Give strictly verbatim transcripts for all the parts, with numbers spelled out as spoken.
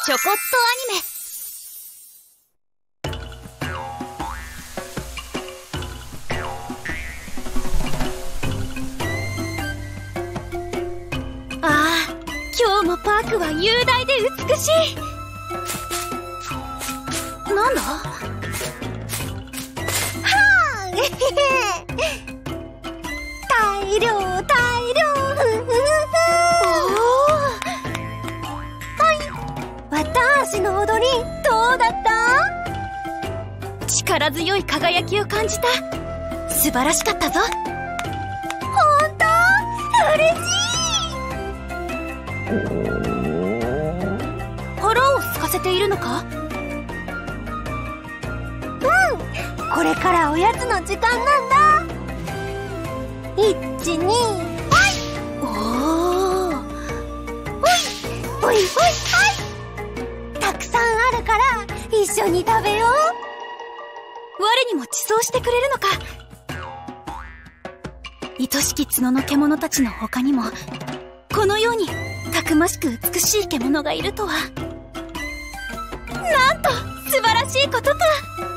ちょこっとアニメ。ああ、今日もパークは雄大で美しい。なんだ？はあ大量大量私の踊りどうだった？力強い輝きを感じた。素晴らしかったぞ。ほんと嬉しい。腹を空かせているのか？うん、これからおやつの時間なんだ。一、二、はいおーおいおいおい、はいたくさんあるから一緒に食べよう。我にも地走してくれるのか。愛しき角の獣たちの他にもこのようにたくましく美しい獣がいるとは。なんと素晴らしいことか。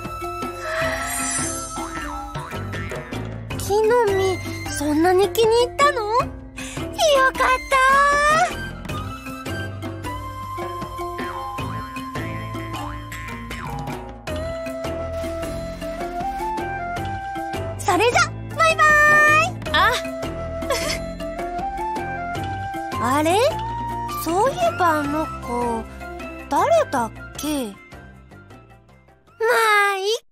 木の実そんなに気に入ったの？よかったそれじゃバイバーイ。ああれそういえばあの子誰だっけ。まあいいか。